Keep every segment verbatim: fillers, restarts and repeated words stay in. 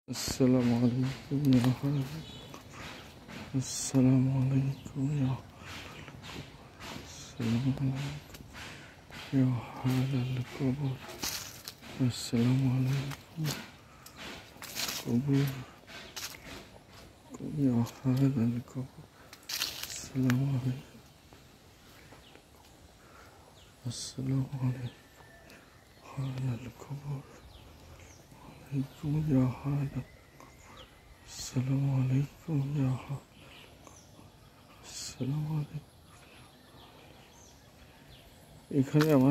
السلام عليكم يا أهل السلام عليكم يا السلام عليكم يا أهل القبور السلام عليكم قبور يا أهل القبور السلام عليكم السلام عليكم أهل القبور عليكم يا هذا السلام عليكم يا هذا السلام عليكم এখানে আমার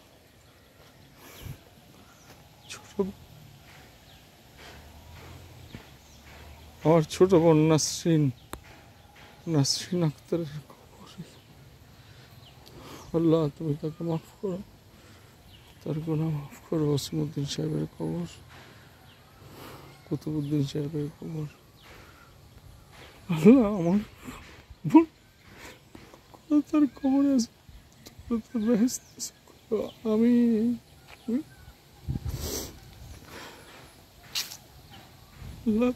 ছোট আমার ছোট বোন নাসরিন নাসরিন আক্তারের কবর। আল্লাহ তুমি তাকে মাফ করো, তার গুনাহ মাফ করো। ওসিমউদ্দিন সাহেবের কবর, কুতুবউদ্দিন সাহেবের কবর। আল্লাহ আমার বোন তার কবরে আছে, তার বেহেশত নসিব করো। আমি আল্লাহ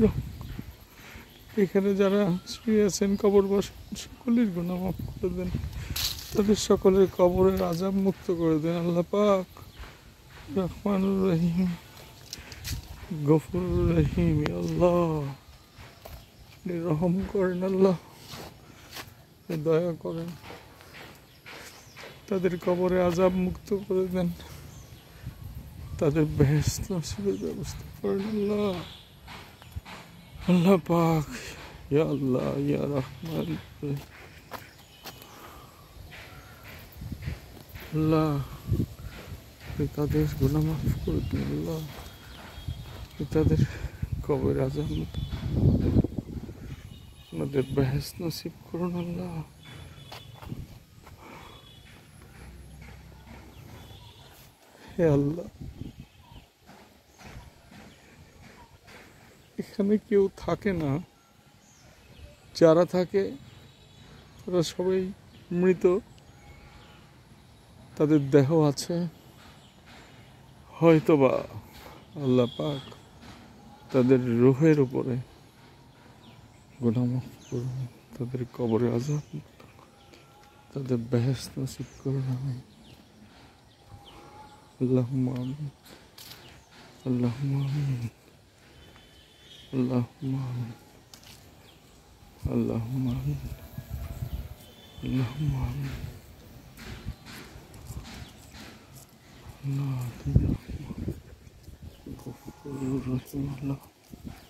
এখানে যারা শুয়ে আছেন কবর বসেন সকলের গুনাহ মাফ করে দেন, তাদের সকলের কবরের আযাব মুক্ত করে দেন। আল্লাহ পাক রহমানুর রহিম গফুর রহিম, আল্লাহ রহম করেন, আল্লাহ দয়া করেন, তাদের কবরে আযাব মুক্ত করে দেন, তাদের বেহেশত নসিবের ব্যবস্থা করেন। আল্লাহ আল্লাহ পাক ইয়া আল্লাহ ইয়া রহমান, আল্লাহ তাদের গুনাহ মাফ করে দিন। আল্লাহ তাদের কবরের আযাব মুক্ত আমাদের বেহেশত নসিব করুন। আল্লাহ হে আল্লাহ, এখানে কেউ থাকে না, যারা থাকে তারা সবাই মৃত, তাদের দেহ আছে, হয়তোবা আল্লাহ পাক তাদের রূহের উপরে গুনাহ মাফ করুন, তাদের কবরে আযাব মুক্ত করুন, তাদের বেহেশত নসিব করুন। আমিন আল্লাহুম্মা আমিন আল্লাহুম্মা আমিন আল্লাহুম্মা আমিন আল্লাহুম্মা আমিন আল্লাহুম্মা আমিন। আল্লাহ তুমি রহমান গফুর রহিম। আল্লাহ